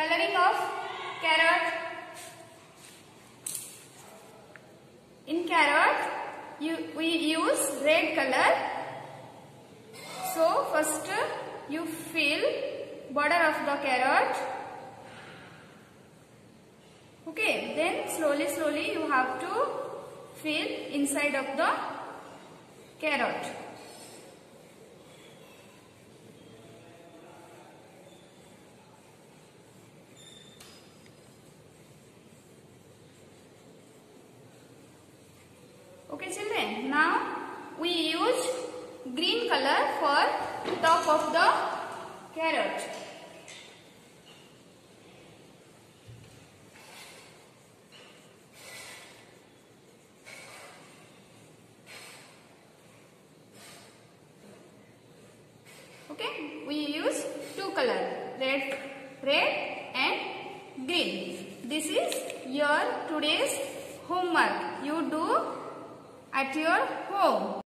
Coloring of carrot. In carrot, we use red color. So first you fill border of the carrot. Okay, then slowly you have to fill inside of the carrot. Okay children, now we use green color for top of the carrot. Okay, we use two color, red and green. This is your today's homework. You do at your home.